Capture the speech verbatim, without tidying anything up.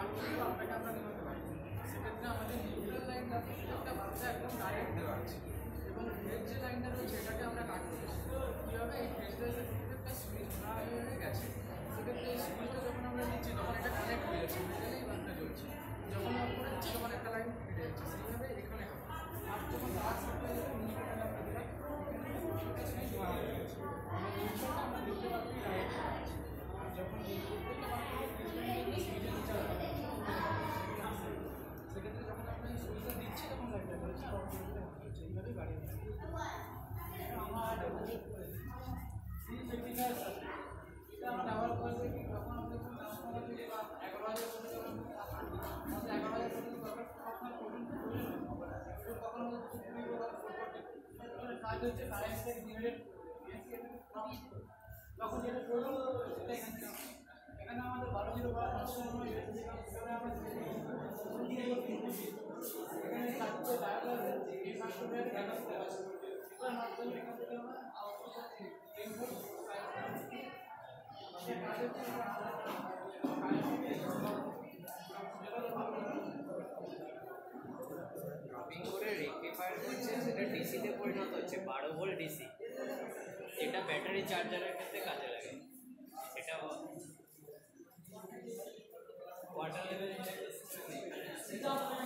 কিন্তু আপনাকে আমরা নিতে পারি। সেক্ষেত্রে আমাদের নিউট্রাল লাইনটা প্রত্যেকটা বাচ্চা একদম ডাইরেক্ট দেওয়া আছে এবং ফেজ যে লাইনটা রয়েছে এটাকে আমরা কাটতে কীভাবে এই ফেজ লাইনের প্রত্যেকটা সুইচ না হয়ে গেছে। সেক্ষেত্রে এই সুইচটা যখন আমরা নিচ্ছি তখন এটা কানেক্ট হয়ে যাচ্ছে, মেটালেই বাল্বটা জ্বলছে। যখন অফ করে দিচ্ছি তখন একটা লাইন কেটে যাচ্ছে। সেইভাবে এখানে আর যখন লাস্ট সাপ্লাই যখন ইন্ডিকেটার আমরা দিলাম প্রত্যেকটা সুইচ ধরা হয়ে গেছে। ইনশাল্লাহ আমরা দেখতে পাচ্ছি ডাইরেক্ট যখন এই প্রত্যেকটা বাল্বের সুইচের নিচে সেক্ষেত্রে যখন আমরা এই সুইচটা দিচ্ছি তখন লাইনটা জ্বলছে, হচ্ছে এইভাবেই বাড়িয়ে দিচ্ছি। আমার সিরিজ রেক্টিফায়ার সাথে এটা আমরা ব্যবহার করে থাকি যখন আমরা যখন ট্রান্সফর্মার থেকে বা এগারো হাজার পর্যন্ত আমাদের এগারো হাজার পর্যন্ত দরকার আপনার প্রয়োজন প্রয়োজন তখন আমাদের কুড়ি বা সাহায্য হচ্ছে কারেন্ট থেকে জেনারেট তখন যেটা প্রয়োজন সেটা এখান থেকে এখানে আমাদের বারো জিরো বা ট্রান্সফর্মার এখানে আমরা এখানে চারটে ডায়াল আছে এই চারটে ডায়াল ক্যাপাসিটি আছে এবার মাধ্যমে এখান থেকে আমরা আউটপুট পাচ্ছি টেন ভোল্ট ড্রপিং করে রেক্টিফায়ার করছে সেটা ডিসিতে পরিণত হচ্ছে বারো ভোল্ট ডিসি, এটা ব্যাটারি চার্জারের ক্ষেত্রে কাজে লাগে। এটা ওয়াটার লেভেল